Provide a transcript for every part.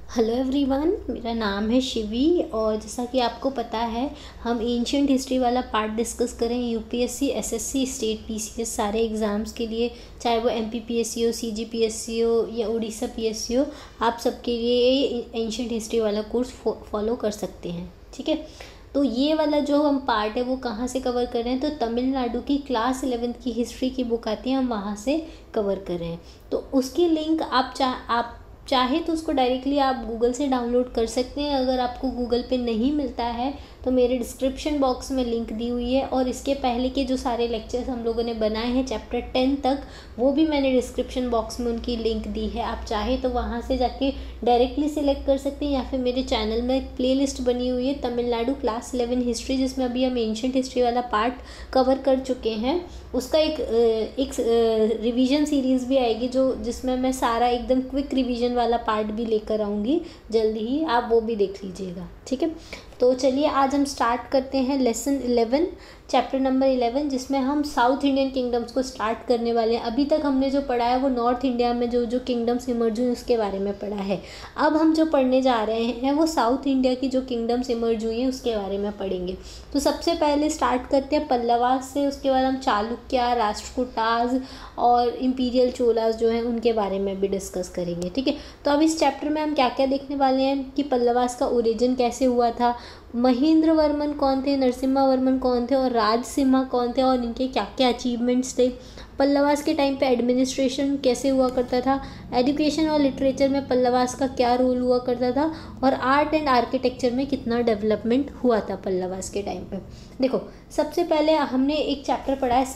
Hello everyone, मेरा नाम है शिवी और जैसा कि आपको पता है हम एंशियंट हिस्ट्री वाला पार्ट डिस्कस करें यूपीएससी, एसएससी, स्टेट पीसीएस सारे एग्ज़ाम्स के लिए, चाहे वो एमपीपीएससी हो, सीजीपीएससी हो या उड़ीसा पीएससी हो, आप सबके लिए एंशियंट हिस्ट्री वाला कोर्स फॉलो कर सकते हैं। ठीक है, तो ये वाला जो हम पार्ट है वो कहाँ से कवर कर रहे हैं, तो तमिलनाडु की क्लास 11th की हिस्ट्री की बुक आती है, हम वहाँ से कवर कर रहे हैं। तो उसकी लिंक आप चाहे तो उसको डायरेक्टली आप गूगल से डाउनलोड कर सकते हैं। अगर आपको गूगल पे नहीं मिलता है तो मेरे डिस्क्रिप्शन बॉक्स में लिंक दी हुई है, और इसके पहले के जो सारे लेक्चर्स हम लोगों ने बनाए हैं चैप्टर 10 तक, वो भी मैंने डिस्क्रिप्शन बॉक्स में उनकी लिंक दी है। आप चाहे तो वहाँ से जाके डायरेक्टली सिलेक्ट कर सकते हैं, या फिर मेरे चैनल में एक प्लेलिस्ट बनी हुई है तमिलनाडु क्लास 11 हिस्ट्री, जिसमें अभी हम एंशियंट हिस्ट्री वाला पार्ट कवर कर चुके हैं। उसका एक रिवीजन सीरीज़ भी आएगी जिसमें मैं सारा एकदम क्विक रिवीजन वाला पार्ट भी लेकर आऊँगी जल्दी ही, आप वो भी देख लीजिएगा। ठीक है, तो चलिए आज हम स्टार्ट करते हैं लेसन 11, चैप्टर नंबर 11, जिसमें हम साउथ इंडियन किंगडम्स को स्टार्ट करने वाले हैं। अभी तक हमने जो पढ़ा है वो नॉर्थ इंडिया में जो किंगडम्स इमर्ज हुई उसके बारे में पढ़ा है। अब हम जो पढ़ने जा रहे हैं वो साउथ इंडिया की जो किंगडम्स इमर्ज हुई हैं उसके बारे में पढ़ेंगे। तो सबसे पहले स्टार्ट करते हैं पल्लवास से, उसके बाद हम चालुक्य, राष्ट्रकूटाज और इम्पीरियल चोलास जो हैं उनके बारे में भी डिस्कस करेंगे। ठीक है, तो अब इस चैप्टर में हम क्या क्या देखने वाले हैं कि पल्लवास का ओरिजिन कैसे हुआ था, महेंद्र वर्मन कौन थे, नरसिम्हा वर्मन कौन थे और राजसिम्हा कौन थे और इनके क्या क्या अचीवमेंट्स थे, पल्लवास के टाइम पे एडमिनिस्ट्रेशन कैसे हुआ करता था, एजुकेशन और लिटरेचर में पल्लवास का क्या रोल हुआ करता था, और आर्ट एंड आर्किटेक्चर में कितना डेवलपमेंट हुआ था पल्लवास के टाइम पे। देखो, सबसे पहले हमने एक चैप्टर पढ़ा है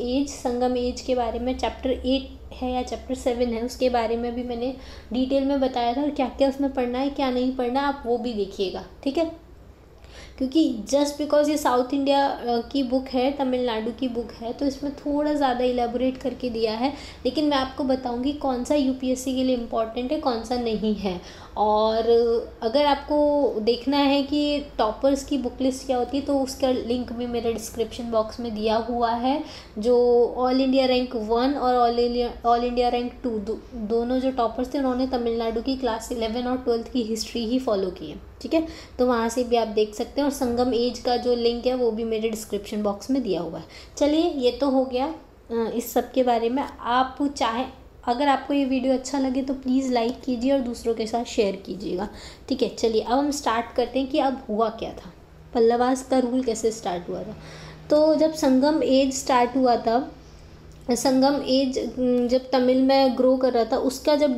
संगम एज के बारे में, चैप्टर 8 है या चैप्टर 7 है, उसके बारे में भी मैंने डिटेल में बताया था और क्या क्या उसमें पढ़ना है क्या नहीं पढ़ना, आप वो भी देखिएगा। ठीक है, क्योंकि जस्ट बिकॉज ये साउथ इंडिया की बुक है, तमिलनाडु की बुक है, तो इसमें थोड़ा ज़्यादा इलेबोरेट करके दिया है, लेकिन मैं आपको बताऊंगी कौन सा यूपीएससी के लिए इम्पॉर्टेंट है कौन सा नहीं है। और अगर आपको देखना है कि टॉपर्स की बुक लिस्ट क्या होती है तो उसका लिंक भी मेरे डिस्क्रिप्शन बॉक्स में दिया हुआ है। जो ऑल इंडिया रैंक 1 और ऑल इंडिया रैंक 2 दोनों जो टॉपर्स थे उन्होंने तमिलनाडु की क्लास 11 और 12th की हिस्ट्री ही फॉलो की है। ठीक है, तो वहाँ से भी आप देख सकते हैं, और संगम एज का जो लिंक है वो भी मेरे डिस्क्रिप्शन बॉक्स में दिया हुआ है। चलिए, ये तो हो गया इस सब के बारे में। आप चाहें, अगर आपको ये वीडियो अच्छा लगे तो प्लीज़ लाइक कीजिए और दूसरों के साथ शेयर कीजिएगा। ठीक है, चलिए अब हम स्टार्ट करते हैं कि अब हुआ क्या था, पल्लवास का रूल कैसे स्टार्ट हुआ था। तो जब संगम एज स्टार्ट हुआ था, संगम एज जब तमिल में ग्रो कर रहा था, उसका जब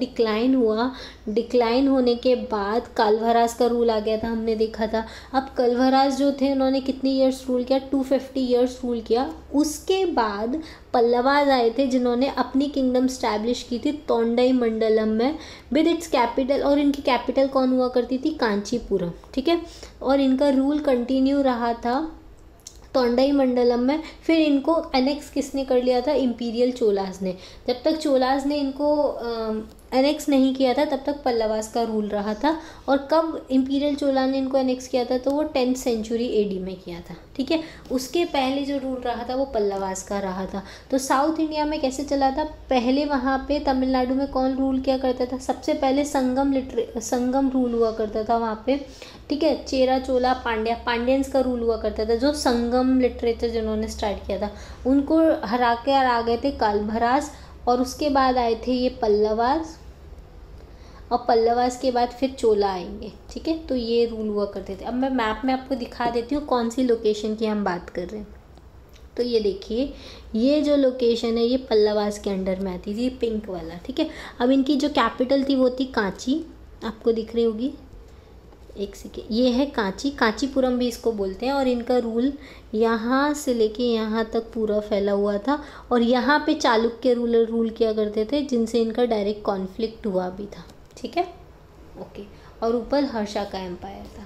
डिक्लाइन होने के बाद कालभरास का रूल आ गया था, हमने देखा था। अब कालभरास जो थे उन्होंने कितनी ईयर्स रूल किया, 250 ईयर्स रूल किया। उसके बाद पल्लवाज आए थे जिन्होंने अपनी किंगडम स्टैब्लिश की थी तोंडई मंडलम में विद इट्स कैपिटल, और इनकी कैपिटल कौन हुआ करती थी, कांचीपुरम। ठीक है, और इनका रूल कंटिन्यू रहा था तोंडई मंडलम में। फिर इनको एनेक्स किसने कर लिया था, इम्पीरियल चोलास ने। जब तक चोलास ने इनको एनेक्स नहीं किया था तब तक पल्लवास का रूल रहा था, और कब इम्पीरियल चोला ने इनको एनेक्स किया था तो वो 10th सेंचुरी एडी में किया था। ठीक है, उसके पहले जो रूल रहा था वो पल्लवास का रहा था। तो साउथ इंडिया में कैसे चला था, पहले वहाँ पे तमिलनाडु में कौन रूल किया करता था, सबसे पहले संगम रूल हुआ करता था वहाँ पे। ठीक है, चेरा चोला पांड्यंस का रूल हुआ करता था। जो संगम लिटरेचर जिन्होंने स्टार्ट किया था उनको हरा कर आ गए थे कालभरास, और उसके बाद आए थे ये पल्लवास, और पल्लवास के बाद फिर चोला आएंगे। ठीक है, तो ये रूल हुआ करते थे। अब मैं मैप में आपको दिखा देती हूँ कौन सी लोकेशन की हम बात कर रहे हैं। तो ये देखिए, ये जो लोकेशन है ये पल्लवास के अंडर में आती थी, पिंक वाला। ठीक है, अब इनकी जो कैपिटल थी वो थी कांची, आपको दिख रही होगी, एक सेकेंड, ये है कांचीपुरम भी इसको बोलते हैं। और इनका रूल यहाँ से लेके यहाँ तक पूरा फैला हुआ था, और यहाँ पे चालुक्य रूलर रूल किया करते थे जिनसे इनका डायरेक्ट कॉन्फ्लिक्ट हुआ भी था। ठीक है, ओके, और ऊपर हर्षा का एम्पायर था।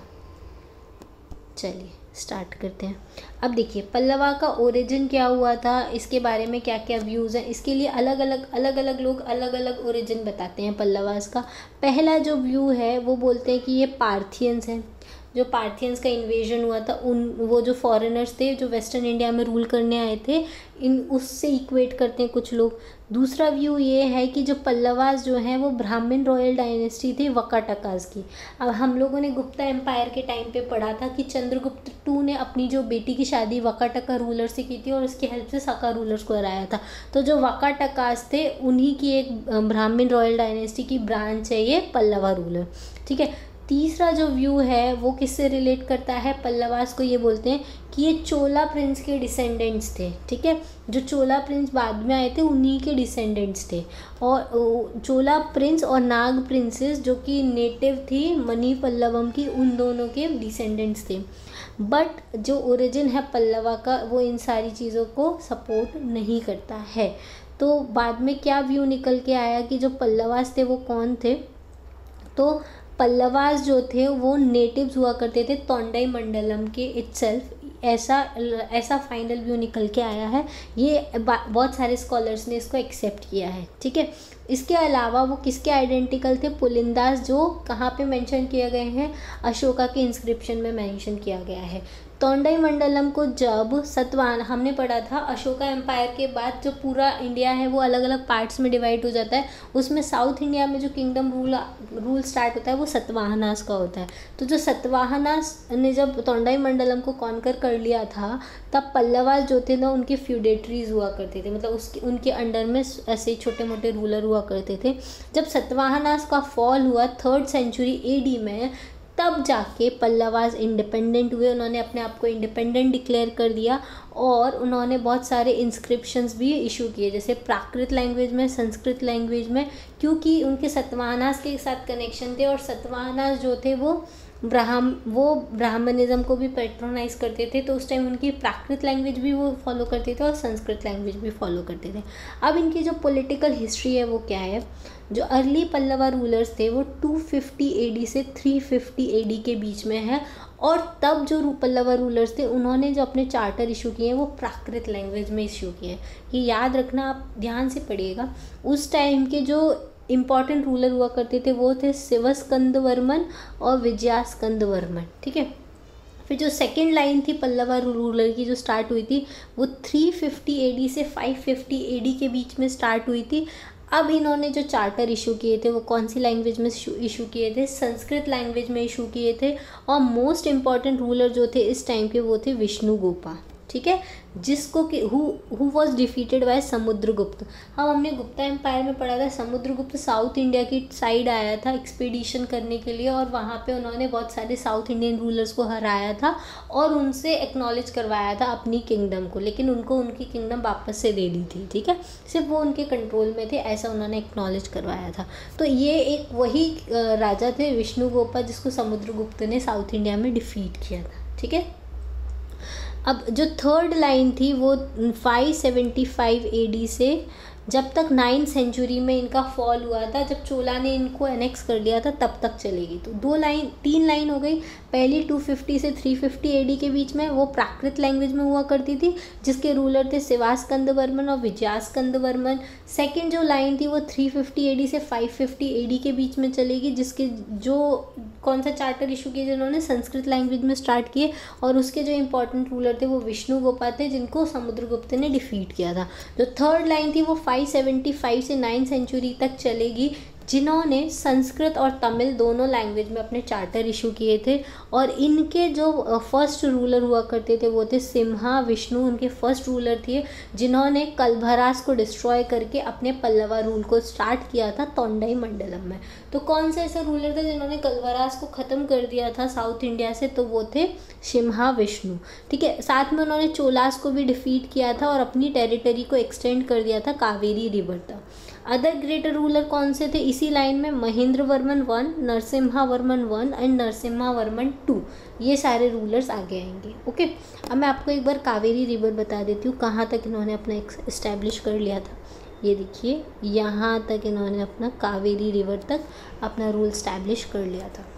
चलिए स्टार्ट करते हैं। अब देखिए पल्लवा का ओरिजिन क्या हुआ था, इसके बारे में क्या क्या व्यूज़ हैं, इसके लिए अलग अलग लोग अलग अलग ओरिजिन बताते हैं पल्लवास का। पहला जो व्यू है वो बोलते हैं कि ये पार्थियंस हैं। जो पार्थियंस का इन्वेजन हुआ था, वो जो फॉरेनर्स थे जो वेस्टर्न इंडिया में रूल करने आए थे, उससे इक्वेट करते हैं कुछ लोग। दूसरा व्यू ये है कि जो पल्लवास जो हैं वो ब्राह्मण रॉयल डायनेस्टी थी वकाटकास की। अब हम लोगों ने गुप्ता एम्पायर के टाइम पे पढ़ा था कि चंद्रगुप्त II ने अपनी जो बेटी की शादी वकाटका रूलर से की थी और उसकी हेल्प से साका रूलर्स को हराया था। तो जो वकाटकास थे उन्हीं की एक ब्राह्मण रॉयल डायनेस्टी की ब्रांच है ये पल्लवा रूलर, ठीक है। तीसरा जो व्यू है वो किससे रिलेट करता है, पल्लवास को ये बोलते हैं कि ये चोला प्रिंस के डिसेंडेंट्स थे, ठीक है। जो चोला प्रिंस बाद में आए थे उन्हीं के डिसेंडेंट्स थे। और चोला प्रिंस और नाग प्रिंसेस जो कि नेटिव थी मनी पल्लवम की, उन दोनों के डिसेंडेंट्स थे। बट जो ओरिजिन है पल्लवा का वो इन सारी चीज़ों को सपोर्ट नहीं करता है। तो बाद में क्या व्यू निकल के आया कि जो पल्लवास थे वो कौन थे, तो पल्लवास जो थे वो नेटिव्स हुआ करते थे तोंडई मंडलम के इटसेल्फ, ऐसा फाइनल व्यू निकल के आया है। ये बहुत सारे स्कॉलर्स ने इसको एक्सेप्ट किया है, ठीक है। इसके अलावा वो किसके आइडेंटिकल थे, पुलिंदास, जो कहाँ पे मेंशन किए गए हैं, अशोका के इंस्क्रिप्शन में मेंशन किया गया है। तोंडई मंडलम को जब हमने पढ़ा था अशोका एम्पायर के बाद जो पूरा इंडिया है वो अलग अलग पार्ट्स में डिवाइड हो जाता है, उसमें साउथ इंडिया में जो किंगडम रूल स्टार्ट होता है वो सतवाहनास का होता है। तो जो सतवाहनास ने जब तोंडई मंडलम को कॉन्कर कर लिया था तब पल्लवास जो थे ना उनके फ्यूडेटरीज हुआ करते थे, मतलब उनके अंडर में ऐसे छोटे मोटे रूलर हुआ करते थे। जब सतवाहनास का फॉल हुआ 3rd सेंचुरी AD में, तब जाके पल्लवास इंडिपेंडेंट हुए, उन्होंने अपने आप को इंडिपेंडेंट डिक्लेयर कर दिया और उन्होंने बहुत सारे इंस्क्रिप्शंस भी इशू किए, जैसे प्राकृत लैंग्वेज में, संस्कृत लैंग्वेज में, क्योंकि उनके सतवाहनास के साथ कनेक्शन थे और सतवाहनास जो थे वो ब्राह्मणिज्म को भी पेट्रोनाइज करते थे। तो उस टाइम उनकी प्राकृत लैंग्वेज भी वो फॉलो करते थे और संस्कृत लैंग्वेज भी फॉलो करते थे। अब इनकी जो पॉलिटिकल हिस्ट्री है वो क्या है, जो अर्ली पल्लवा रूलर्स थे वो 250 AD से 350 AD के बीच में है। और तब जो पल्लवा रूलर्स थे उन्होंने जो अपने चार्टर इशू किए हैं वो प्राकृत लैंग्वेज में इशू किए हैं। ये याद रखना, आप ध्यान से पढ़िएगा। उस टाइम के जो इम्पॉर्टेंट रूलर हुआ करते थे वो थे शिवस्कंदवर्मन और विजयास्कंदवर्मन, ठीक है। फिर जो सेकेंड लाइन थी पल्लवा रूलर की जो स्टार्ट हुई थी वो 350 AD से 550 AD के बीच में स्टार्ट हुई थी। अब इन्होंने जो चार्टर इशू किए थे वो कौन सी लैंग्वेज में इशू किए थे, संस्कृत लैंग्वेज में इशू किए थे। और मोस्ट इम्पॉर्टेंट रूलर जो थे इस टाइम के वो थे विष्णुगुप्ता, ठीक है, जिसको कि who was defeated by Samudragupta. हमने गुप्ता एम्पायर में पढ़ा था समुद्रगुप्त साउथ इंडिया की साइड आया था एक्सपीडिशन करने के लिए और वहाँ पे उन्होंने बहुत सारे साउथ इंडियन रूलर्स को हराया था और उनसे एक्नॉलेज करवाया था अपनी किंगडम को, लेकिन उनको उनकी किंगडम वापस से दे दी थी, ठीक है, सिर्फ वो उनके कंट्रोल में थे, ऐसा उन्होंने एक्नॉलेज करवाया था। तो ये एक वही राजा थे विष्णुगुप्ता जिसको समुद्रगुप्त ने साउथ इंडिया में डिफीट किया था, ठीक है। अब जो थर्ड लाइन थी वो 575 AD से जब तक 9th सेंचुरी में इनका फॉल हुआ था, जब चोला ने इनको एनेक्स कर लिया था तब तक चलेगी। तो 3 लाइन हो गई। पहली 250 से 350 AD के बीच में वो प्राकृत लैंग्वेज में हुआ करती थी जिसके रूलर थे शिवास्कंदवर्मन और विजयास्कंदवर्मन। सेकंड जो लाइन थी वो 350 AD से 550 AD के बीच में चलेगी, जिसके जो कौन सा चार्टर इशू किए जिन्होंने संस्कृत लैंग्वेज में स्टार्ट किए और उसके जो इंपॉर्टेंट रूलर थे वो विष्णुगुप्ता थे जिनको समुद्रगुप्त ने डिफीट किया था। जो थर्ड लाइन थी वो 575 से 9th सेंचुरी तक चलेगी, जिन्होंने संस्कृत और तमिल दोनों लैंग्वेज में अपने चार्टर इशू किए थे। और इनके जो फर्स्ट रूलर हुआ करते थे वो थे सिम्हा विष्णु, उनके फर्स्ट रूलर थे जिन्होंने कलभरास को डिस्ट्रॉय करके अपने पल्लवा रूल को स्टार्ट किया था तोंडई मंडलम में। तो कौन से ऐसे रूलर थे जिन्होंने कलभरास को ख़त्म कर दिया था साउथ इंडिया से, तो वो थे सिम्हा विष्णु, ठीक है। साथ में उन्होंने चोलास को भी डिफीट किया था और अपनी टेरिटरी को एक्सटेंड कर दिया था कावेरी रिवर तक। अदर ग्रेटर रूलर कौन से थे इसी लाइन में, महेंद्रवर्मन 1, नरसिम्हावर्मन 1 एंड नरसिम्हावर्मन 2, ये सारे रूलर्स आगे आएंगे। ओके, अब मैं आपको एक बार कावेरी रिवर बता देती हूँ कहाँ तक इन्होंने अपना इस्टेब्लिश कर लिया था। ये देखिए यहाँ तक इन्होंने अपना कावेरी रिवर तक अपना रूल इस्टेब्लिश कर लिया था।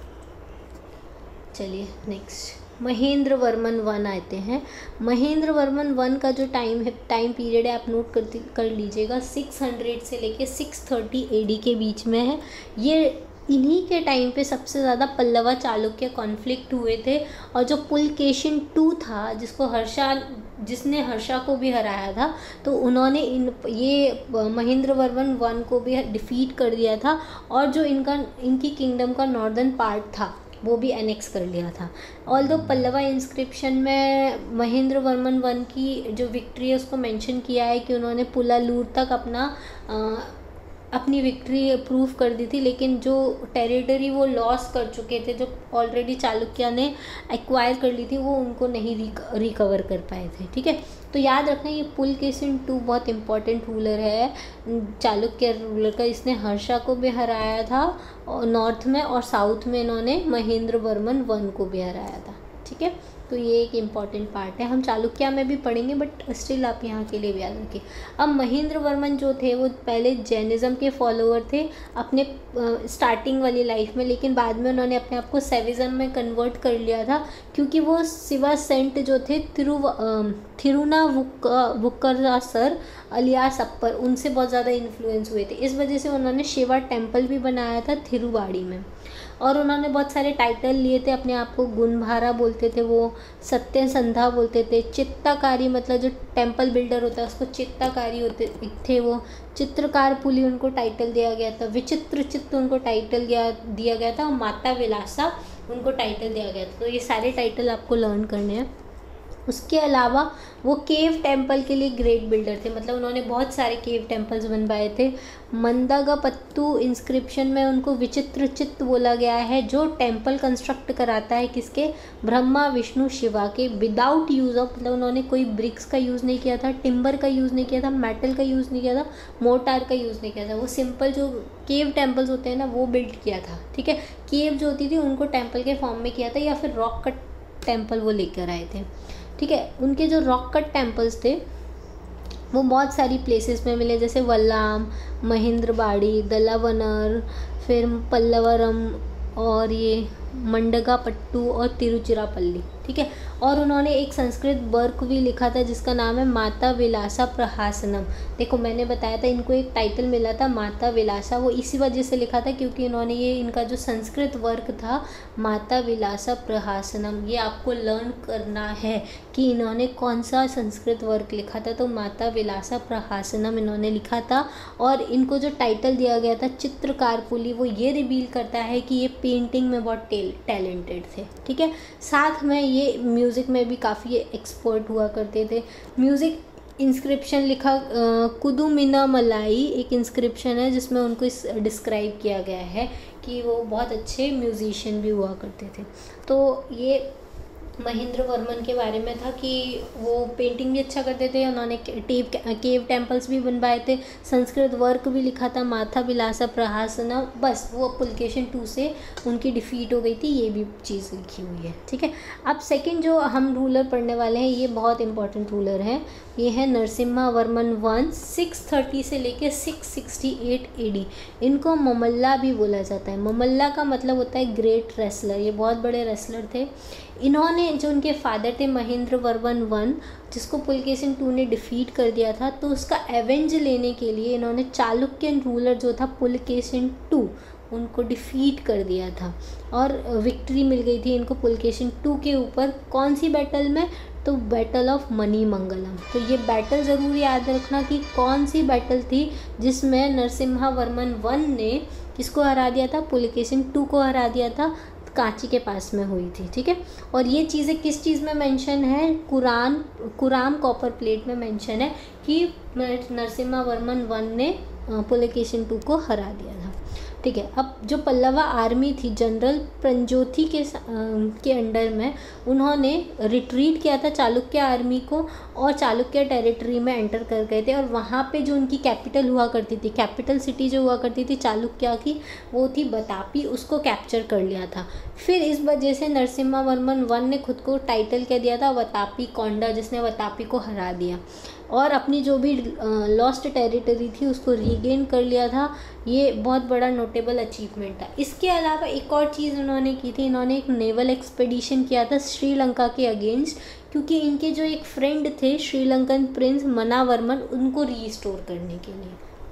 चलिए नेक्स्ट महेंद्रवर्मन 1 आते हैं। महेंद्रवर्मन 1 का जो टाइम पीरियड है आप नोट कर लीजिएगा, 600 से लेके 630 AD के बीच में है। ये इन्हीं के टाइम पे सबसे ज़्यादा पल्लवा चालुक्य कॉन्फ्लिक्ट हुए थे। और जो पुलकेशिन टू था, जिसने हर्षा को भी हराया था, तो उन्होंने ये महेंद्र वर्मन वन को भी डिफीट कर दिया था, और जो इनकी किंगडम का नॉर्दर्न पार्ट था वो भी एनेक्स कर लिया था। ऑल्दो पल्लवा इंस्क्रिप्शन में महेंद्र वर्मन वन की जो विक्ट्री है उसको मेंशन किया है कि उन्होंने पुलालूर तक अपनी विक्ट्री प्रूव कर दी थी, लेकिन जो टेरिटरी वो लॉस कर चुके थे, जो ऑलरेडी चालुक्य ने एक्वायर कर ली थी, वो उनको नहीं रिकवर कर पाए थे। ठीक है, तो याद रखना ये पुलकेशिन टू बहुत इंपॉर्टेंट रूलर है चालुक्य रूलर का। इसने हर्षा को भी हराया था और नॉर्थ में, और साउथ में इन्होंने महेंद्र वर्मन वन को भी हराया था। ठीक है, तो ये एक इम्पॉर्टेंट पार्ट है, हम चालुक्य में भी पढ़ेंगे, बट स्टिल आप यहाँ के लिए भी याद रखिए। अब महेंद्र वर्मन जो थे वो पहले जैनिज़्म के फॉलोअर थे अपने स्टार्टिंग वाली लाइफ में, लेकिन बाद में उन्होंने अपने आप को शैविज़्म में कन्वर्ट कर लिया था, क्योंकि वो शिवा सेंट जो थे थिरुनावुक्करासर अलियास अप्पर, उनसे बहुत ज़्यादा इन्फ्लुएंस हुए थे। इस वजह से उन्होंने शिवा टेम्पल भी बनाया था थिरुवाड़ी में, और उन्होंने बहुत सारे टाइटल लिए थे अपने आप को। गुणभारा बोलते थे वो, सत्यसंधा बोलते थे, चित्ताकारी मतलब जो टेम्पल बिल्डर होता है उसको चित्ताकारी होते थे वो, चित्रकार पुली उनको टाइटल दिया गया था, विचित्र चित्त उनको टाइटल दिया गया था, और माता विलासा उनको टाइटल दिया गया था। तो ये सारे टाइटल आपको लर्न करने हैं। उसके अलावा वो केव टेम्पल के लिए ग्रेट बिल्डर थे, मतलब उन्होंने बहुत सारे केव टेम्पल्स बनवाए थे। मंदागापत्तु इंस्क्रिप्शन में उनको विचित्र चित्त बोला गया है, जो टेम्पल कंस्ट्रक्ट कराता है किसके, ब्रह्मा विष्णु शिवा के, विदाउट यूज़ ऑफ, मतलब उन्होंने कोई ब्रिक्स का यूज़ नहीं किया था, टिम्बर का यूज़ नहीं किया था, मेटल का यूज़ नहीं किया था, मोर्टार का यूज़ नहीं किया था। वो सिंपल जो केव टेम्पल्स होते हैं ना वो बिल्ड किया था। ठीक है, केव जो होती थी उनको टेम्पल के फॉर्म में किया था, या फिर रॉक कट टेम्पल वो लेकर आए थे। ठीक है, उनके जो रॉक कट टेम्पल्स थे वो बहुत सारी प्लेसेस में मिले, जैसे वल्लाम, महेंद्रबाड़ी, दलावनर, फिर पल्लवरम, और ये मंडगापट्टू और तिरुचिरापल्ली। ठीक है, और उन्होंने एक संस्कृत वर्क भी लिखा था जिसका नाम है माता विलासा प्रहासनम। देखो मैंने बताया था इनको एक टाइटल मिला था माता विलासा, वो इसी वजह से लिखा था क्योंकि इन्होंने ये इनका जो संस्कृत वर्क था माता विलासा प्रहासनम, ये आपको लर्न करना है कि इन्होंने कौन सा संस्कृत वर्क लिखा था। तो माता विलासा प्रहासनम इन्होंने लिखा था, और इनको जो टाइटल दिया गया था चित्रकार पुली, वो ये रिवील करता है कि ये पेंटिंग में बहुत टैलेंटेड थे। ठीक है, साथ में ये म्यूज़िक में भी काफ़ी एक्सपर्ट हुआ करते थे। म्यूज़िक इंस्क्रिप्शन लिखा कुदुमिना मलाई एक इंस्क्रिप्शन है जिसमें उनको डिस्क्राइब किया गया है कि वो बहुत अच्छे म्यूजिशियन भी हुआ करते थे। तो ये महेंद्र वर्मन के बारे में था कि वो पेंटिंग भी अच्छा करते थे, उन्होंने केव टेम्पल्स भी बनवाए थे, संस्कृत वर्क भी लिखा था माता विलासा प्रहासना। बस वो पुलकेशिन टू से उनकी डिफीट हो गई थी, ये भी चीज़ लिखी हुई है। ठीक है, अब सेकंड जो हम रूलर पढ़ने वाले हैं ये बहुत इंपॉर्टेंट रूलर है, ये है नरसिम्हा वर्मन वन। 630 से लेके 668 AD। इनको ममल्ला भी बोला जाता है। ममल्ला का मतलब होता है ग्रेट रेसलर, ये बहुत बड़े रेसलर थे। इन्होंने जो उनके फादर थे महेंद्र वर्मन वन, जिसको पुलकेशिन टू ने डिफीट कर दिया था, तो उसका एवेंज लेने के लिए इन्होंने चालुक्यन रूलर जो था पुलकेशिन टू, उनको डिफीट कर दिया था और विक्ट्री मिल गई थी इनको पुलकेशिन टू के ऊपर। कौन सी बैटल में, तो बैटल ऑफ मणिमंगलम। तो ये बैटल ज़रूर याद रखना कि कौन सी बैटल थी जिसमें नरसिम्हा वर्मन वन ने किसको हरा दिया था, पुलकेशिन टू को हरा दिया था, कांची के पास में हुई थी। ठीक है, और ये चीज़ें किस चीज़ में मेंशन है, कुरान कॉपर प्लेट में मेंशन है कि नरसिम्हा वर्मन वन ने पुलकेशिन टू को हरा दिया था। ठीक है, अब जो पल्लवा आर्मी थी जनरल प्रंजोथी के अंडर में, उन्होंने रिट्रीट किया था चालुक्य आर्मी को और चालुक्य टेरिटरी में एंटर कर गए थे। और वहाँ पे जो उनकी कैपिटल हुआ करती थी, कैपिटल सिटी जो हुआ करती थी चालुक्य की, वो थी बतापी, उसको कैप्चर कर लिया था। फिर इस वजह से नरसिम्हा वर्मन वन ने खुद को टाइटल क्या दिया था, वतापी कोंडा, जिसने वतापी को हरा दिया और अपनी जो भी लॉस्ट टेरिटरी थी उसको रीगेन कर लिया था। ये बहुत बड़ा नोटेबल अचीवमेंट था। इसके अलावा एक और चीज़ उन्होंने की थी, इन्होंने एक नेवल एक्सपेडिशन किया था श्रीलंका के अगेंस्ट, क्योंकि इनके जो एक फ्रेंड थे श्रीलंकन प्रिंस मनावर्मन, उनको रीस्टोर करने के लिए।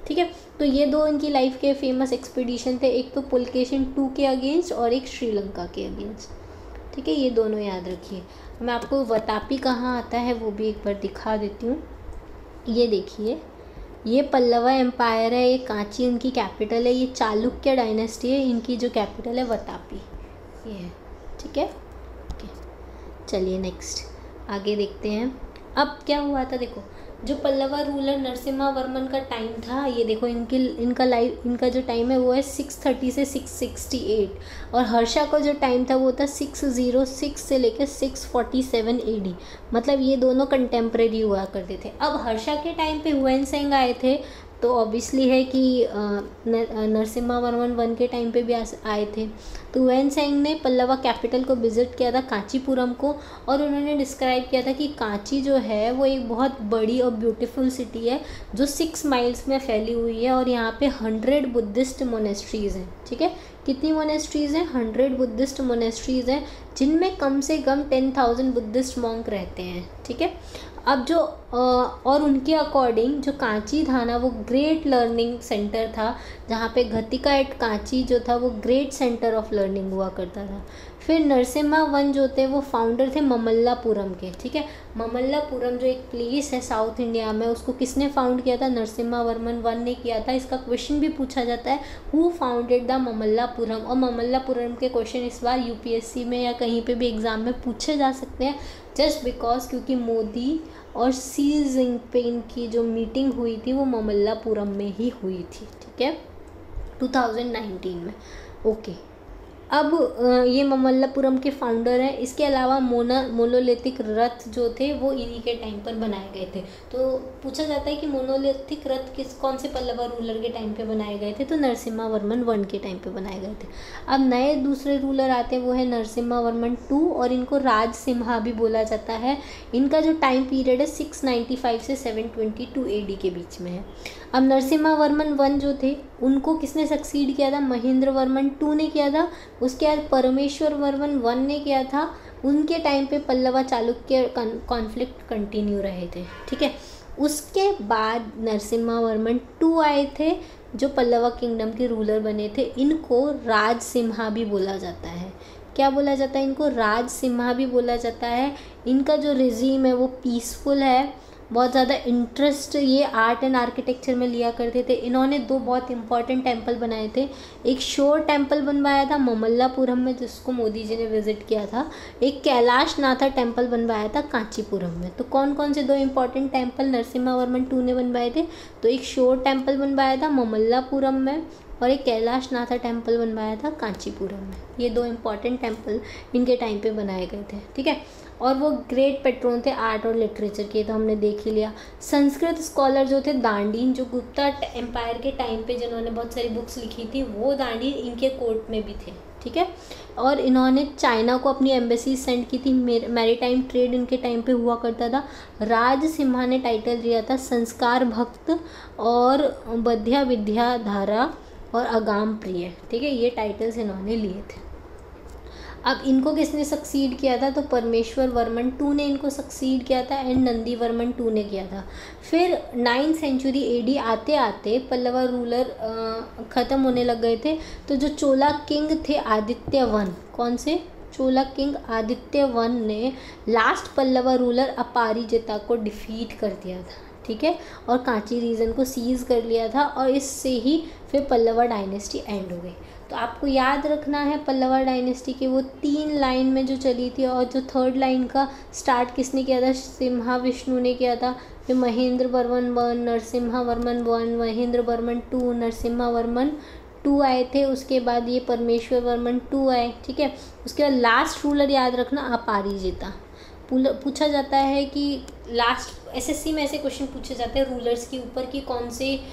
ठीक है। तो ये दो इनकी लाइफ के फेमस एक्सपीडिशन थे, एक तो पुलकेशिन II के अगेंस्ट और एक श्रीलंका के अगेंस्ट, ठीक है। ये दोनों याद रखिए। मैं आपको वातापी कहाँ आता है वो भी एक बार दिखा देती हूँ। ये देखिए, ये पल्लवा एम्पायर है, ये कांची इनकी कैपिटल है, ये चालुक्य डायनेस्टी है, इनकी जो कैपिटल है वातापी ये है, ठीक है। ओके, चलिए नेक्स्ट आगे देखते हैं। अब क्या हुआ था, देखो जो पल्लवा रूलर नरसिम्हा वर्मन का टाइम था, ये देखो इनका जो टाइम है वो है 630 से 668, और हर्षा का जो टाइम था वो था 606 से लेकर 647 AD, मतलब ये दोनों कंटेम्प्रेरी हुआ करते थे। अब हर्षा के टाइम पे हुएनसेंग आए थे, तो ऑब्वियसली है कि नरसिम्हा वर्मन 1 के टाइम पे भी आए थे। तो हुएनसेंग ने पल्लवा कैपिटल को विज़िट किया था, कांचीपुरम को, और उन्होंने डिस्क्राइब किया था कि कांची जो है वो एक बहुत बड़ी और ब्यूटीफुल सिटी है जो 6 माइल्स में फैली हुई है, और यहाँ पे 100 बुद्धिस्ट मोनेस्ट्रीज़ हैं, ठीक है। कितनी मोनेस्ट्रीज़ हैं? 100 बुद्धिस्ट मोनेस्ट्रीज़ हैं, जिनमें कम से कम 10,000 बुद्धिस्ट मॉन्क रहते हैं, ठीक है। अब जो और उनके अकॉर्डिंग जो कांची था ना, वो ग्रेट लर्निंग सेंटर था, जहाँ पे घतिका एट कांची जो था वो ग्रेट सेंटर ऑफ लर्निंग हुआ करता था। फिर नरसिम्हा वन जो थे वो फाउंडर थे ममल्लापुरम के, ठीक है। ममल्लापुरम जो एक प्लेस है साउथ इंडिया में, उसको किसने फाउंड किया था? नरसिम्हा वर्मन 1 ने किया था। इसका क्वेश्चन भी पूछा जाता है, हु फाउंडेड द ममल्लापुरम, और ममल्लापुरम के क्वेश्चन इस बार यूपीएससी में या कहीं पे भी एग्जाम में पूछे जा सकते हैं, जस्ट बिकॉज क्योंकि मोदी और सी जिनपिंग की जो मीटिंग हुई थी वो ममल्लापुरम में ही हुई थी, ठीक है, 2019 में। ओके, अब ये ममल्लापुरम के फाउंडर हैं। इसके अलावा मोनोलिथिक रथ जो थे वो इन्हीं के टाइम पर बनाए गए थे। तो पूछा जाता है कि मोनोलिथिक रथ कौन से पल्लवा रूलर के टाइम पे बनाए गए थे? तो नरसिम्हा वर्मन 1 के टाइम पे बनाए गए थे। अब नए दूसरे रूलर आते हैं, वो है नरसिम्हा वर्मन 2, और इनको राजसिम्हा भी बोला जाता है। इनका जो टाइम पीरियड है 695 से 722 AD के बीच में है। अब नरसिम्हा वर्मन 1 जो थे उनको किसने सक्सीड किया था? महेंद्र वर्मन 2 ने किया था। उसके बाद परमेश्वर वर्मन 1 ने किया था। उनके टाइम पे पल्लवा चालुक्य कॉन्फ्लिक्ट कंटिन्यू रहे थे, ठीक है। उसके बाद नरसिम्हा वर्मन 2 आए थे, जो पल्लवा किंगडम के रूलर बने थे। इनको राजसिम्हा भी बोला जाता है। क्या बोला जाता है इनको? राजसिम्हा भी बोला जाता है। इनका जो रिजीम है वो पीसफुल है, बहुत ज़्यादा इंटरेस्ट ये आर्ट एंड आर्किटेक्चर में लिया करते थे। इन्होंने 2 बहुत इंपॉर्टेंट टेंपल बनाए थे। एक शोर टेंपल बनवाया था ममल्लापुरम में, जिसको मोदी जी ने विजिट किया था। एक कैलाश नाथा टेंपल बनवाया था कांचीपुरम में। तो कौन कौन से 2 इंपॉर्टेंट टेंपल नरसिम्हा वर्मन 2 ने बनवाए थे? तो एक शोर टेंपल बनवाया था ममल्लापुरम में, और एक कैलाश नाथा टेंपल बनवाया था कांचीपुरम में। ये 2 इंपॉर्टेंट टेंपल इनके टाइम पे बनाए गए थे, ठीक है। और वो ग्रेट पेट्रोन थे आर्ट और लिटरेचर के, तो हमने देख ही लिया। संस्कृत स्कॉलर जो थे दांडीन, जो गुप्ता एम्पायर के टाइम पे जिन्होंने बहुत सारी बुक्स लिखी थी, वो दांडीन इनके कोर्ट में भी थे, ठीक है। और इन्होंने चाइना को अपनी एम्बेसी सेंड की थी। मैरीटाइम ट्रेड इनके टाइम पे हुआ करता था। राजसिम्हा ने टाइटल दिया था संस्कार भक्त और बध्या विद्याधारा और अगाम प्रिय, ठीक है। ये टाइटल्स इन्होंने लिए थे। अब इनको किसने सक्सीड किया था? तो परमेश्वर वर्मन 2 ने इनको सक्सीड किया था, एंड नंदी वर्मन 2 ने किया था। फिर 9th सेंचुरी AD आते आते पल्लवा रूलर ख़त्म होने लग गए थे। तो जो चोला किंग थे आदित्य वन, कौन से? चोला किंग आदित्य वन ने लास्ट पल्लवा रूलर अपारिजिता को डिफीट कर दिया था, ठीक है, और कांची रीजन को सीज कर लिया था, और इससे ही फिर पल्लवा डायनेस्टी एंड हो गई। तो आपको याद रखना है पल्लवा डायनेस्टी के वो 3 लाइन में जो चली थी, और जो 3rd लाइन का स्टार्ट किसने किया था? सिम्हा विष्णु ने किया था। फिर महेंद्र वर्मन 1, नरसिम्हा वर्मन 1, महेंद्र वर्मन 2, नरसिम्हा वर्मन 2 आए थे। उसके बाद ये परमेश्वर वर्मन 2 आए, ठीक है। उसके बाद लास्ट रूलर याद रखना अपारिजिता। पूछा जाता है कि लास्ट एसएससी में ऐसे क्वेश्चन पूछे जाते हैं रूलर्स के ऊपर कि कौन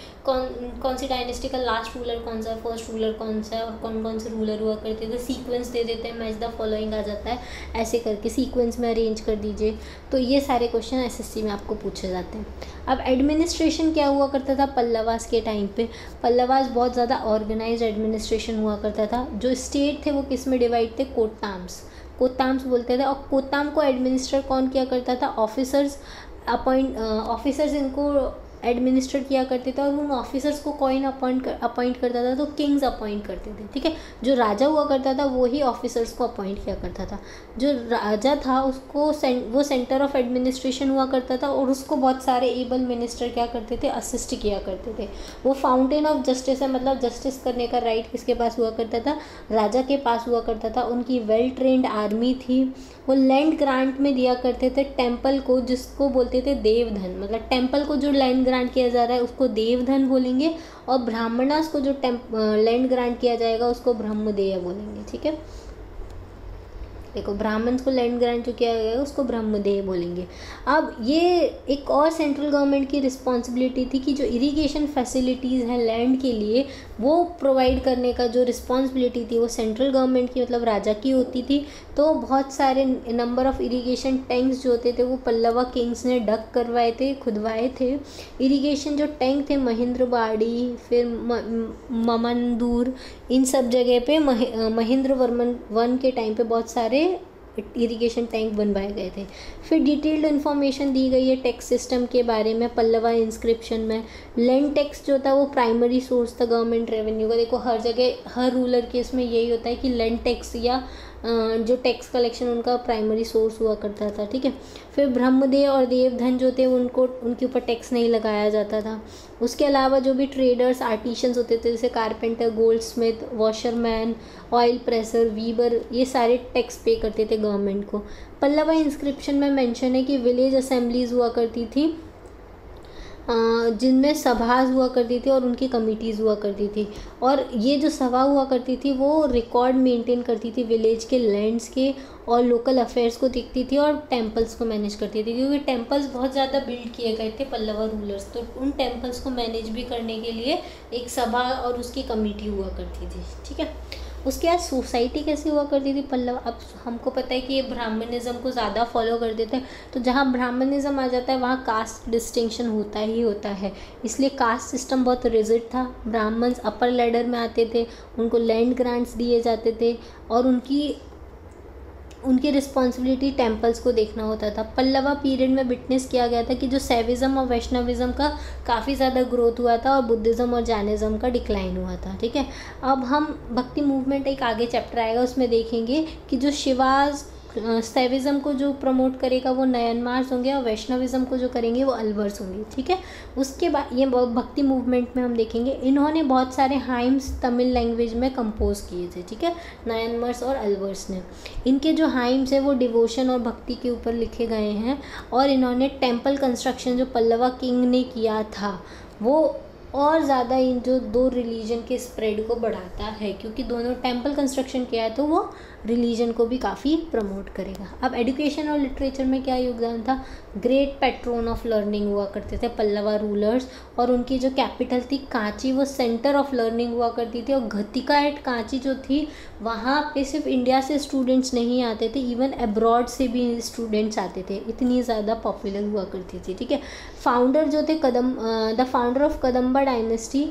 सी डायनेस्टी का लास्ट रूलर कौन सा, फर्स्ट रूलर कौन सा, और कौन कौन से रूलर हुआ करते थे। सीक्वेंस दे देते हैं, मैच द फॉलोइंग आ जाता है, ऐसे करके सीक्वेंस में अरेंज कर दीजिए। तो ये सारे क्वेश्चन एसएससी में आपको पूछे जाते हैं। अब एडमिनिस्ट्रेशन क्या हुआ करता था पल्लवास के टाइम पे? पल्लवास बहुत ज़्यादा ऑर्गेनाइज एडमिनिस्ट्रेशन हुआ करता था। जो स्टेट थे वो किस में डिवाइड थे? कोत्ताम्स बोलते थे। और कोत्ताम को एडमिनिस्टर कौन किया करता था? ऑफिसर्स इनको एडमिनिस्टर किया करते थे, और उन ऑफिसर्स को कौन अपॉइंट करता था, तो किंग्स अपॉइंट करते थे, ठीक है। जो राजा हुआ करता था वो ही ऑफिसर्स को अपॉइंट किया करता था। जो राजा था उसको वो सेंटर ऑफ एडमिनिस्ट्रेशन हुआ करता था, और उसको बहुत सारे एबल मिनिस्टर क्या करते थे, असिस्ट किया करते थे। वो फाउंटेन ऑफ जस्टिस है, मतलब जस्टिस करने का राइट किसके पास हुआ करता था, राजा के पास हुआ करता था। उनकी वेल ट्रेंड आर्मी थी। वो लैंड ग्रांट में दिया करते थे टेम्पल को, जिसको बोलते थे देवधन, मतलब टेम्पल को जो लैंड ग्रांट किया जा रहा है उसको देवधन बोलेंगे, और ब्राह्मणास को जो लैंड ग्रांट किया जाएगा उसको ब्रह्मदेय बोलेंगे, ठीक है। देखो, ब्राह्मण को लैंड ग्रांट जो किया गया है उसको ब्रह्मदेय बोलेंगे। अब ये एक और सेंट्रल गवर्नमेंट की रिस्पॉन्सिबिलिटी थी कि जो इरिगेशन फैसिलिटीज़ हैं लैंड के लिए वो प्रोवाइड करने का जो रिस्पॉन्सिबिलिटी थी वो सेंट्रल गवर्नमेंट की, मतलब राजा की होती थी। तो बहुत सारे नंबर ऑफ इरिगेशन टैंक्स जो होते थे वो पल्लवा किंग्स ने डग करवाए थे, खुदवाए थे। इरिगेशन जो टैंक थे महेंद्रवाड़ी, फिर ममंदूर, इन सब जगह पे महेंद्र वर्मन वन के टाइम पे बहुत सारे इरिगेशन टैंक बनवाए गए थे। फिर डिटेल्ड इन्फॉर्मेशन दी गई है टैक्स सिस्टम के बारे में पल्लवा इंस्क्रिप्शन में। लैंड टैक्स जो था वो प्राइमरी सोर्स था गवर्नमेंट रेवेन्यू का। देखो, हर जगह हर रूलर केस में यही होता है कि लैंड टैक्स या जो टैक्स कलेक्शन उनका प्राइमरी सोर्स हुआ करता था, ठीक है। फिर ब्रह्मदेय और देवधन जो थे उनको उनके ऊपर टैक्स नहीं लगाया जाता था। उसके अलावा जो भी ट्रेडर्स आर्टिशंस होते थे जैसे carpenter, goldsmith, washerman, oil presser, weaver, ये सारे टैक्स पे करते थे गवर्नमेंट को। पल्लवा इंस्क्रिप्शन में मेंशन है कि विलेज असेंबलीज हुआ करती थी जिनमें सभाज हुआ करती थी और उनकी कमिटीज़ हुआ करती थी। और ये जो सभा हुआ करती थी वो रिकॉर्ड मेंटेन करती थी विलेज के लैंड्स के और लोकल अफेयर्स को देखती थी और टेम्पल्स को मैनेज करती थी, क्योंकि टेम्पल्स बहुत ज़्यादा बिल्ड किए गए थे पल्लवा रूलर्स। तो उन टेम्पल्स को मैनेज भी करने के लिए एक सभा और उसकी कमेटी हुआ करती थी, ठीक है। उसके बाद सोसाइटी कैसी हुआ करती थी पल्लव। अब हमको पता है कि ये ब्राह्मणिज्म को ज़्यादा फॉलो करते थे, तो जहाँ ब्राह्मणिज्म आ जाता है वहाँ कास्ट डिस्टिंक्शन होता ही होता है, इसलिए कास्ट सिस्टम बहुत रिजिड था। ब्राह्मण्स अपर लैडर में आते थे, उनको लैंड ग्रांट्स दिए जाते थे और उनकी रिस्पॉन्सिबिलिटी टेम्पल्स को देखना होता था। पल्लवा पीरियड में विटनेस किया गया था कि जो सैविज्म और वैष्णविज्म का काफ़ी ज़्यादा ग्रोथ हुआ था और बुद्धिज़्म और जैनिज्म का डिक्लाइन हुआ था, ठीक है। अब हम भक्ति मूवमेंट एक आगे चैप्टर आएगा उसमें देखेंगे कि जो शिवाज सैविज्म को जो प्रमोट करेगा वो नयनमार्स होंगे और वैष्णविज्म को जो करेंगे वो अलवर्स होंगे, ठीक है। उसके बाद ये भक्ति मूवमेंट में हम देखेंगे इन्होंने बहुत सारे हाइम्स तमिल लैंग्वेज में कंपोज किए थे, ठीक है, नयनमार्स और अलवर्स ने। इनके जो हाइम्स है वो डिवोशन और भक्ति के ऊपर लिखे गए हैं और इन्होंने टेम्पल कंस्ट्रक्शन जो पल्लवा किंग ने किया था वो और ज़्यादा इन जो दो रिलीजन के स्प्रेड को बढ़ाता है, क्योंकि दोनों टेम्पल कंस्ट्रक्शन किया है तो वो रिलीजन को भी काफ़ी प्रमोट करेगा। अब एजुकेशन और लिटरेचर में क्या योगदान था, ग्रेट पैट्रोन ऑफ लर्निंग हुआ करते थे पल्लवा रूलर्स, और उनकी जो कैपिटल थी कांची वो सेंटर ऑफ लर्निंग हुआ करती थी। और घतिका एट कांची जो थी वहाँ पे सिर्फ इंडिया से स्टूडेंट्स नहीं आते थे, इवन अब्रॉड से भी स्टूडेंट्स आते थे, इतनी ज़्यादा पॉपुलर हुआ करती थी, ठीक है। फाउंडर जो थे the founder of Kadamba dynasty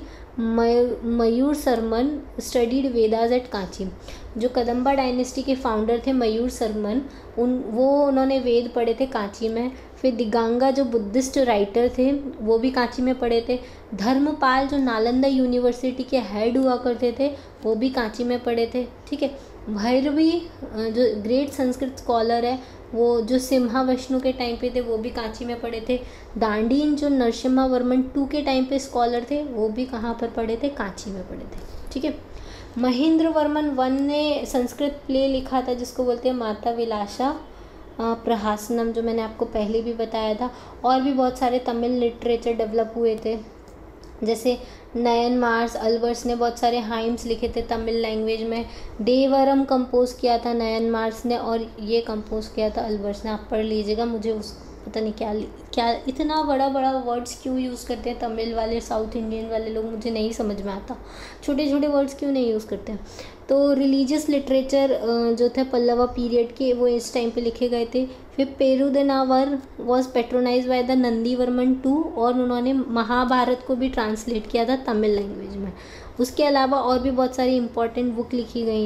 Mayura Sharman studied Vedas at Kanchi. जो कदम्बा डायनेस्टी के फाउंडर थे मयूर सरमन, उन्होंने वेद पढ़े थे कांची में। फिर दिगांगा जो बुद्धिस्ट राइटर थे वो भी कांची में पढ़े थे। धर्मपाल जो नालंदा यूनिवर्सिटी के हेड हुआ करते थे वो भी कांची में पढ़े थे, ठीक है। भैरवी जो ग्रेट संस्कृत स्कॉलर है वो जो सिम्हा विष्णु के टाइम पे थे वो भी कांची में पढ़े थे। दांडीन जो नरसिम्हा वर्मन 2 के टाइम पे स्कॉलर थे वो भी कहाँ पर पढ़े थे, कांची में पढ़े थे, ठीक है। महेंद्र वर्मन 1 ने संस्कृत प्ले लिखा था जिसको बोलते हैं माता विलासा प्रहासनम, जो मैंने आपको पहले भी बताया था। और भी बहुत सारे तमिल लिटरेचर डेवलप हुए थे, जैसे नयनमार्स अलवर्स ने बहुत सारे हाइम्स लिखे थे तमिल लैंग्वेज में। देवरम कंपोज किया था नयनमार्स ने और ये कंपोज किया था अलवर्स ने। आप पढ़ लीजिएगा, मुझे उस पता नहीं क्या इतना बड़ा वर्ड्स क्यों यूज़ करते हैं तमिल वाले, साउथ इंडियन वाले लोग, मुझे नहीं समझ में आता, छोटे छोटे वर्ड्स क्यों नहीं यूज़ करते हैं। तो रिलीजियस लिटरेचर जो थे पल्लवा पीरियड के वो इस टाइम पे लिखे गए थे। फिर Perundevanar was patronize by the Nandivarman 2 और उन्होंने महाभारत को भी ट्रांसलेट किया था तमिल लैंग्वेज में। उसके अलावा और भी बहुत सारी इंपॉर्टेंट बुक लिखी गई हैं।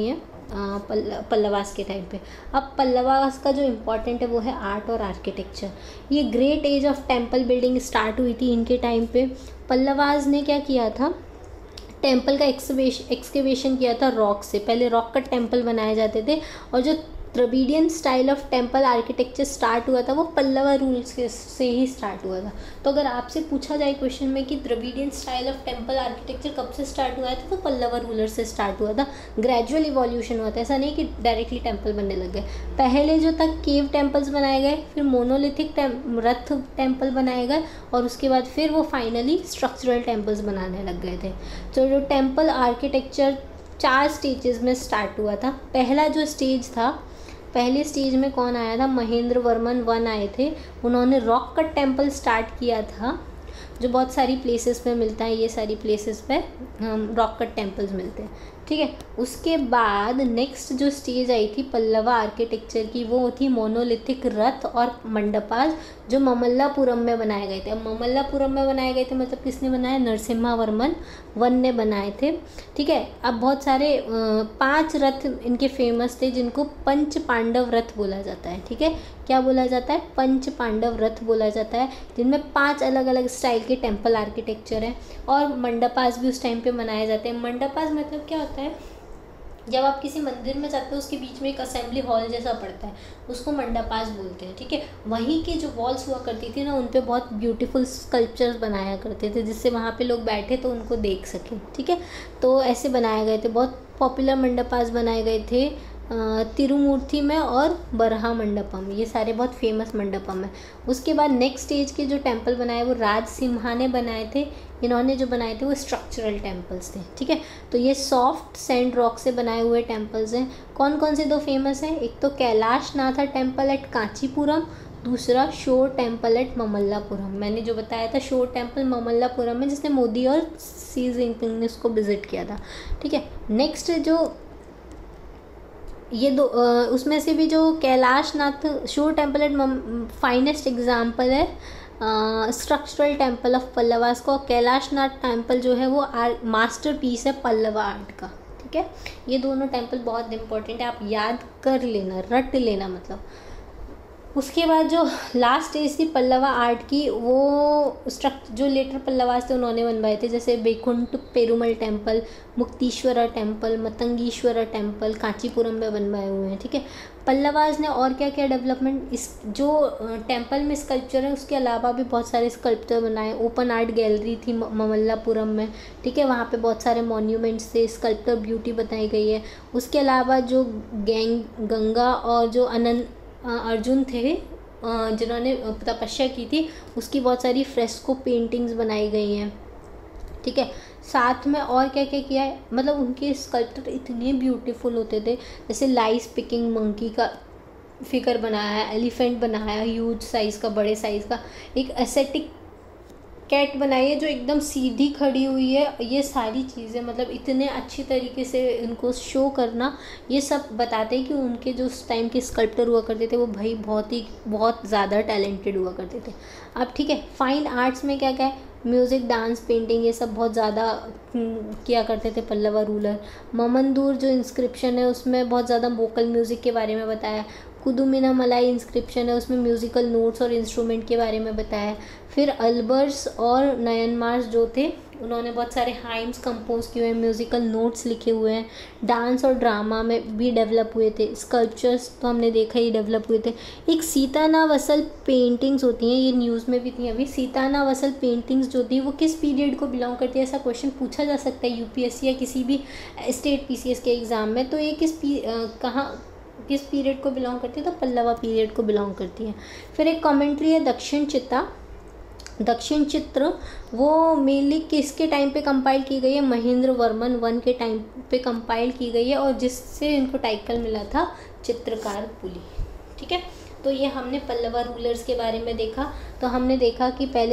पल्लवास के टाइम पे। अब पल्लवास का जो इम्पोर्टेंट है वो है आर्ट और आर्किटेक्चर। ये great age of temple building start हुई थी इनके टाइम पे। पल्लवास ने क्या किया था, टेम्पल का एक्सकेवेशन किया था रॉक से। पहले रॉक कट टेम्पल बनाए जाते थे, और जो Dravidian style of temple architecture start हुआ था वो पल्लवा रूल्स से ही स्टार्ट हुआ था। तो अगर आपसे पूछा जाए क्वेश्चन में कि Dravidian style of temple architecture कब से स्टार्ट हुआ था, तो पल्लवा रूलर से स्टार्ट हुआ था। ग्रेजुअल इवोल्यूशन हुआ था, ऐसा नहीं कि डायरेक्टली टेम्पल बनने लग गए। पहले जो था केव टेम्पल्स बनाए गए, फिर मोनोलिथिक रथ टेम्पल बनाए गए, और उसके बाद फिर वो फाइनली स्ट्रक्चरल टेम्पल्स बनाने लग गए थे। तो जो टेम्पल आर्किटेक्चर 4 स्टेजेस में स्टार्ट हुआ था। पहला जो स्टेज था, पहले स्टेज में कौन आया था, महेंद्र वर्मन 1 आए थे। उन्होंने रॉक कट टेम्पल स्टार्ट किया था, जो बहुत सारी प्लेसेस पे मिलता है। ये सारी प्लेसेस पे रॉक कट टेम्पल्स मिलते हैं, ठीक है। उसके बाद नेक्स्ट जो स्टेज आई थी पल्लवा आर्किटेक्चर की, वो थी मोनोलिथिक रथ और मंडपास, जो ममल्लापुरम में बनाए गए थे। अब ममल्लापुरम में बनाए गए थे मतलब किसने बनाया, नरसिम्हा वर्मन 1 ने बनाए थे, ठीक है। अब बहुत सारे 5 रथ इनके फेमस थे, जिनको पंच पांडव रथ बोला जाता है, ठीक है। क्या बोला जाता है, पंच पांडव रथ बोला जाता है, जिनमें 5 अलग अलग स्टाइल के टेम्पल आर्किटेक्चर हैं। और मंडपास भी उस टाइम पे बनाए जाते हैं। मंडपास मतलब क्या होता है, जब आप किसी मंदिर में जाते हो उसके बीच में एक असेंबली हॉल जैसा पड़ता है, उसको मंडपास बोलते हैं, ठीक है। वहीं के जो वॉल्स हुआ करती थी ना, उन पे बहुत ब्यूटीफुल स्कल्पचर्स बनाया करते थे, जिससे वहाँ पे लोग बैठे तो उनको देख सकें, ठीक है। तो ऐसे बनाए गए थे, बहुत पॉपुलर मंडपास बनाए गए थे तिरुमूर्ति में और बरहा मंडपम, ये सारे बहुत फेमस मंडपम है। उसके बाद नेक्स्ट स्टेज के जो टेम्पल बनाए वो राजसिम्हा ने बनाए थे। इन्होंने जो बनाए थे वो स्ट्रक्चरल टेम्पल्स थे, ठीक है। तो ये सॉफ्ट सैंड रॉक से बनाए हुए टेम्पल्स हैं। कौन कौन से 2 फेमस हैं, एक तो कैलाशनाथा टेम्पल एट कांचीपुरम, दूसरा शोर टेम्पल एट ममल्लापुरम। मैंने जो बताया था शोर टेम्पल ममल्लापुरम में, जिसने मोदी और सी जिनपिंग ने उसको विजिट किया था, ठीक है। नेक्स्ट जो ये 2 उसमें से भी जो Kailasanatha shore temple at finest example है स्ट्रक्चरल टेम्पल ऑफ पल्लवास को। कैलाशनाथ टेम्पल जो है वो मास्टर पीस है पल्लवा आर्ट का, ठीक है। ये दोनों टेम्पल बहुत इंपॉर्टेंट है, आप याद कर लेना, रट लेना मतलब। उसके बाद जो लास्ट स्टेज थी पल्लवा आर्ट की, वो जो लेटर पल्लवास थे उन्होंने बनवाए थे, जैसे Vaikuntha Perumal temple, Mukteshwara temple, Matangeshwara temple Kanchipuram में बनवाए हुए हैं, ठीक है। पल्लवास ने और क्या क्या डेवलपमेंट, इस जो टेम्पल में स्कल्पचर है उसके अलावा भी बहुत सारे स्कल्पचर बनाए। ओपन आर्ट गैलरी थी ममल्लापुरम में, ठीक है, वहाँ पे बहुत सारे मॉन्यूमेंट्स थे, स्कल्पचर ब्यूटी बताई गई है। उसके अलावा जो गंगा और जो अर्जुन थे जिन्होंने तपस्या की थी, उसकी बहुत सारी फ्रेस्को पेंटिंग्स बनाई गई हैं, ठीक है। साथ में और क्या क्या किया है, मतलब उनके स्कल्पचर इतने ब्यूटीफुल होते थे, जैसे लाइस पिकिंग मंकी का फिगर बनाया है, एलिफेंट बनाया ह्यूज साइज़ का, बड़े साइज़ का, एक एस्थेटिक कैट बनाई है जो एकदम सीधी खड़ी हुई है। ये सारी चीज़ें मतलब इतने अच्छी तरीके से इनको शो करना, ये सब बताते हैं कि उनके जो उस टाइम के स्कल्पटर हुआ करते थे वो भाई बहुत ज़्यादा टैलेंटेड हुआ करते थे। अब ठीक है, फाइन आर्ट्स में क्या क्या है, म्यूज़िक, डांस, पेंटिंग, ये सब बहुत ज़्यादा किया करते थे पल्लवा रूलर। ममंदूर जो इंस्क्रिप्शन है उसमें बहुत ज़्यादा वोकल म्यूज़िक के बारे में बताया। कुदुमिना मलाई इंस्क्रिप्शन है, उसमें म्यूज़िकल नोट्स और इंस्ट्रूमेंट के बारे में बताया। फिर अल्बर्स और नयनमार्स जो थे उन्होंने बहुत सारे हाइम्स कंपोज किए हुए हैं, म्यूज़िकल नोट्स लिखे हुए हैं। डांस और ड्रामा में भी डेवलप हुए थे। स्कल्पचर्स तो हमने देखा ही डेवलप हुए थे। एक सीताना वसल पेंटिंग्स होती हैं, ये न्यूज़ में भी थी अभी। सीताना वसल पेंटिंग्स जो थी वो किस पीरियड को बिलोंग करती है, ऐसा क्वेश्चन पूछा जा सकता है यूपीएससी या किसी भी स्टेट पीसीएस के एग्ज़ाम में। तो ये किस पीरियड को बिलोंग करती है, तो पल्लवा पीरियड को बिलोंग करती है। फिर एक कमेंट्री है दक्षिण चित्र, वो मेनली किसके टाइम पे कंपाइल की गई है, महेंद्र वर्मन 1 के टाइम पे कंपाइल की गई है, और जिससे इनको टाइटल मिला था चित्रकार पुली, ठीक है। तो ये हमने पल्लवा रूलर्स के बारे में देखा। तो हमने देखा कि पहले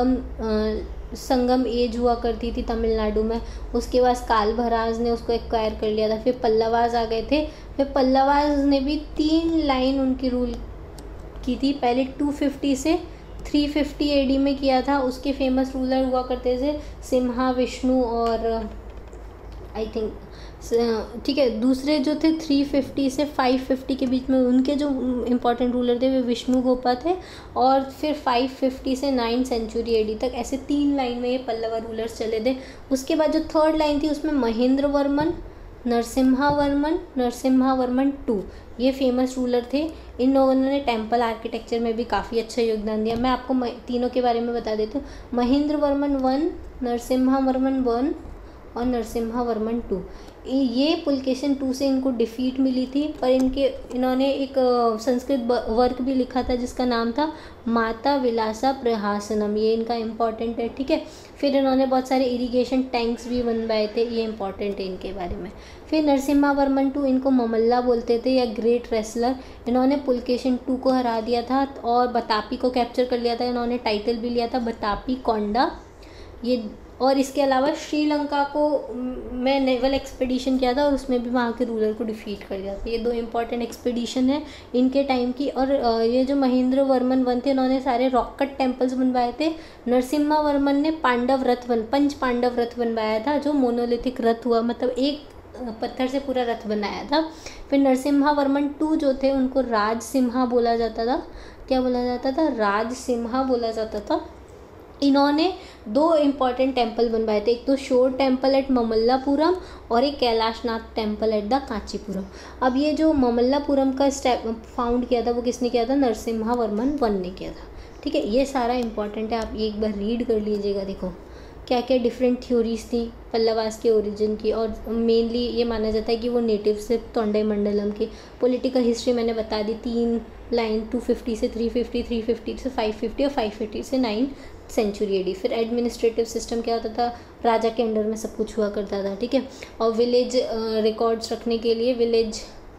संगम एज हुआ करती थी तमिलनाडु में, उसके बाद कालभराज ने उसको एक्वायर कर लिया था। फिर पल्लवाज आ गए थे, फिर पल्लवाज ने भी 3 लाइन उनकी रूल की थी। पहले 250 से 350 एडी में किया था। उसके फेमस रूलर हुआ करते थे सिम्हा विष्णु और आई थिंक ठीक है। दूसरे जो थे 350 से 550 के बीच में उनके जो इम्पोर्टेंट रूलर थे वे विष्णुगोपा थे, और फिर 550 से 9 सेंचुरी एडी तक ऐसे 3 लाइन में ये पल्लवा रूलर्स चले थे। उसके बाद जो थर्ड लाइन थी उसमें महेंद्र वर्मन, नरसिम्हा वर्मन 2 ये फेमस रूलर थे। इन लोगों ने टेम्पल आर्किटेक्चर में भी काफ़ी अच्छा योगदान दिया। मैं आपको तीनों के बारे में बता देती हूँ। महेंद्र वर्मन 1, नरसिम्हा वर्मन 1 और नरसिम्हा वर्मन 2, ये पुलकेशन 2 से इनको डिफीट मिली थी, पर इन्होंने एक संस्कृत वर्क भी लिखा था जिसका नाम था माता विलासा प्रहासनम, ये इनका इम्पॉर्टेंट है। ठीक है। फिर इन्होंने बहुत सारे इरिगेशन टैंक्स भी बनवाए थे, ये इम्पॉर्टेंट है इनके बारे में। फिर नरसिम्हा वर्मन 2, इनको ममल्ला बोलते थे या ग्रेट रेसलर। इन्होंने पुलकेशन 2 को हरा दिया था और बतापी को कैप्चर कर लिया था। इन्होंने टाइटल भी लिया था बतापी कोंडा ये। और इसके अलावा श्रीलंका को मैं नेवल एक्सपीडिशन किया था और उसमें भी वहाँ के रूलर को डिफीट कर दिया था। ये 2 इम्पॉर्टेंट एक्सपीडिशन है इनके टाइम की। और ये जो महेंद्र वर्मन 1 थे इन्होंने सारे रॉक कट टेम्पल्स बनवाए थे। नरसिम्हा वर्मन ने पंच पांडव रथ बनवाया था, जो मोनोलिथिक रथ हुआ, मतलब एक पत्थर से पूरा रथ बनाया था। फिर नरसिम्हा वर्मन 2 जो थे उनको राजसिम्हा बोला जाता था। क्या बोला जाता था? राजसिम्हा बोला जाता था। इन्होंने 2 इम्पॉर्टेंट टेम्पल बनवाए थे, एक तो शोर टेम्पल एट ममल्लापुरम और एक Kailasanatha temple at the Kanchipuram. अब ये जो ममल्लापुरम का स्टेप फाउंड किया था वो किसने किया था? नरसिम्हा वर्मन 1 ने किया था। ठीक है। ये सारा इम्पॉर्टेंट है, आप एक बार रीड कर लीजिएगा। देखो क्या क्या डिफरेंट थ्योरीज थी पल्लवास के ओरिजिन की, और मेनली ये माना जाता है कि वो नेटिव से तोंडई मंडलम की। पॉलिटिकल हिस्ट्री मैंने बता दी, 3 लाइन 250 से 350, 350 से 550 और 550 से 9 सेंचुरी एडी। फिर एडमिनिस्ट्रेटिव सिस्टम क्या होता था? राजा के अंडर में सब कुछ हुआ करता था। ठीक है। और विलेज रिकॉर्ड्स रखने के लिए विलेज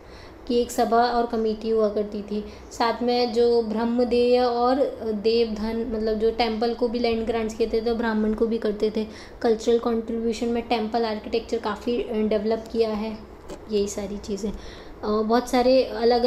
की एक सभा और कमेटी हुआ करती थी। साथ में जो ब्रह्मदेय और देवधन, मतलब जो टेम्पल को भी लैंड ग्रांट्स किए थे तो ब्राह्मण को भी करते थे। कल्चरल कंट्रीब्यूशन में टेम्पल आर्किटेक्चर काफ़ी डेवलप किया है। यही सारी चीज़ें। बहुत सारी अलग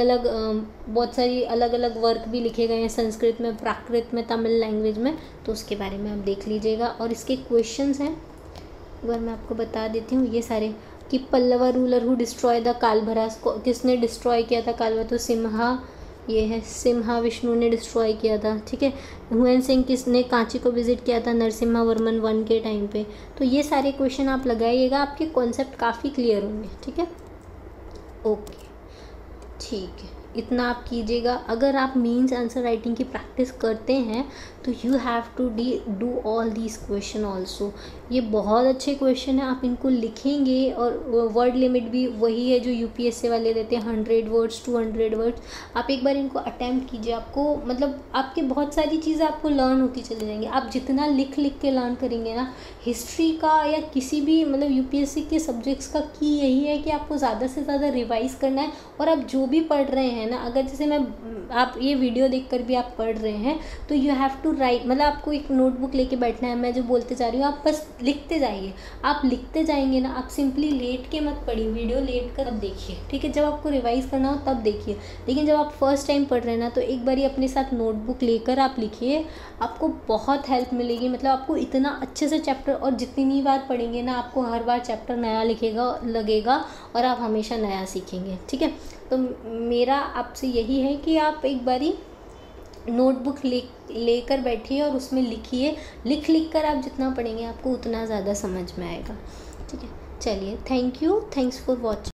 अलग वर्क भी लिखे गए हैं संस्कृत में, प्राकृत में, तमिल लैंग्वेज में, तो उसके बारे में आप देख लीजिएगा। और इसके क्वेश्चंस हैं, एक बार मैं आपको बता देती हूँ ये सारे, कि Pallava ruler who destroy the Kalabhras को किसने डिस्ट्रॉय किया था? कालवा तो सिम्हा, ये है सिम्हा विष्णु ने डिस्ट्रॉय किया था। ठीक है। हुएन सिंह किसने कांची को विजिट किया था? नरसिम्हा वर्मन 1 के टाइम पे। तो ये सारे क्वेश्चन आप लगाइएगा, आपके कॉन्सेप्ट काफ़ी क्लियर होंगे। ठीक है। ओके, ठीक है, इतना आप कीजिएगा। अगर आप मीन्स आंसर राइटिंग की प्रैक्टिस करते हैं तो you have to do all these question also. ये बहुत अच्छे क्वेश्चन हैं, आप इनको लिखेंगे। और वर्ड लिमिट भी वही है जो यूपीएससी वाले देते हैं, 100 वर्ड्स 200 वर्ड्स। आप एक बार इनको अटैम्प्ट कीजिए, आपको मतलब आपकी बहुत सारी चीज़ें आपको लर्न होती चली जाएंगी। आप जितना लिख के लर्न करेंगे ना, हिस्ट्री का या किसी भी मतलब यूपीएससी के सब्जेक्ट्स का की यही है कि आपको ज़्यादा से ज़्यादा रिवाइज करना है। और आप जो भी पढ़ रहे हैं ना, अगर जैसे आप ये वीडियो देखकर भी आप पढ़ रहे हैं तो यू हैव टू राइट, मतलब आपको एक नोटबुक लेके बैठना है। मैं जो बोलते जा रही हूँ आप बस लिखते जाइए। आप लिखते जाएंगे ना, आप सिंपली लेट के मत पढ़िए, वीडियो लेट कर अब देखिए। ठीक है। जब आपको रिवाइज करना हो तब देखिए, लेकिन जब आप फर्स्ट टाइम पढ़ रहे हैं ना तो एक बारी अपने साथ नोटबुक लेकर आप लिखिए, आपको बहुत हेल्प मिलेगी। मतलब आपको इतना अच्छे से चैप्टर, और जितनी बार पढ़ेंगे ना आपको हर बार चैप्टर नया लगेगा और आप हमेशा नया सीखेंगे। ठीक है। तो मेरा आपसे यही है कि आप एक बारी नोटबुक लेकर बैठिए और उसमें लिखिए। लिख कर आप जितना पढ़ेंगे आपको उतना ज़्यादा समझ में आएगा। ठीक है। चलिए, thank you, thanks for watching.